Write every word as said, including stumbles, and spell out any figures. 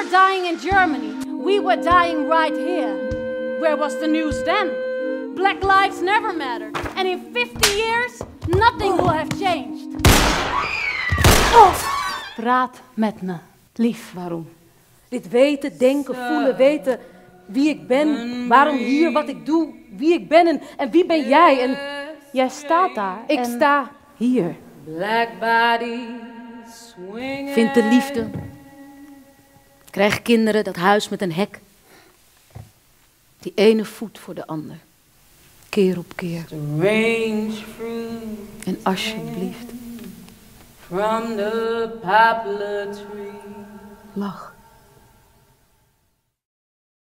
were dying in Germany. We were dying right here. Where was the news then? Black lives never mattered. And in fifty years, nothing will have changed. Oh. Praat met me, lief. Waarom? Dit weten, denken, voelen, weten wie ik ben. Waarom hier, wat ik doe, wie ik ben en, en wie ben jij? En jij staat daar. Ik en... sta hier. Vind de liefde. Krijg kinderen, dat huis met een hek. Die ene voet voor de ander. Keer op keer. En alsjeblieft. Lach.